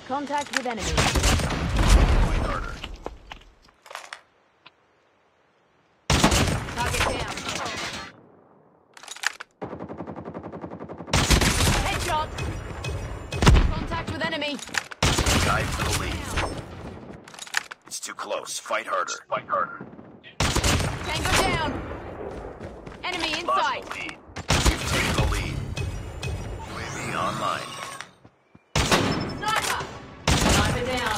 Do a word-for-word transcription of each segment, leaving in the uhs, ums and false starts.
Contact with enemy. Fight harder. Target down. Headshot. Contact with enemy. Guide for the lead. It's too close. Fight harder. Fight harder. Tango down. Enemy in Lost sight. the lead. We've taken the lead. U A V online. Sniper. Sniper down.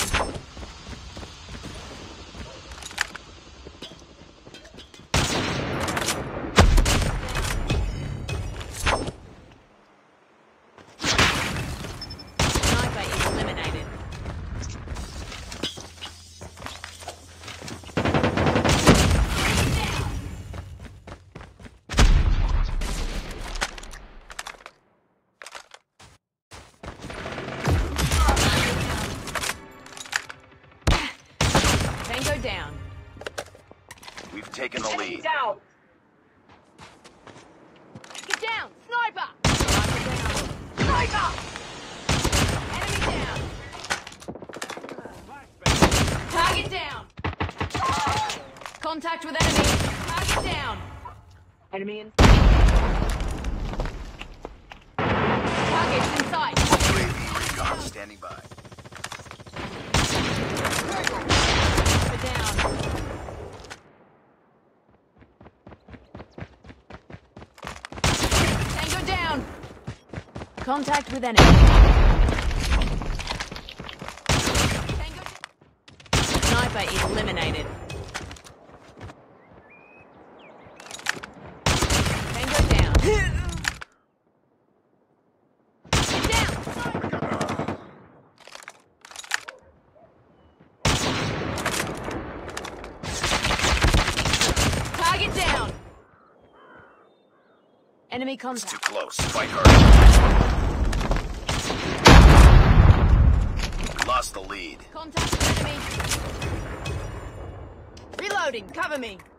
Sniper is eliminated. Tango down. We've taken the lead. Down. Get down. Sniper. Sniper down. Sniper. Enemy down. Target down. Contact with enemy. Target down. Enemy in. Target in sight. U A V recon standing by. Sniper down. Tango down. Contact with enemy. Tango. Sniper is eliminated. Tango down. Get down. Target down. Enemy It's contact. too close. Fight harder. We lost the lead. Contact with enemy. Reloading. Cover me.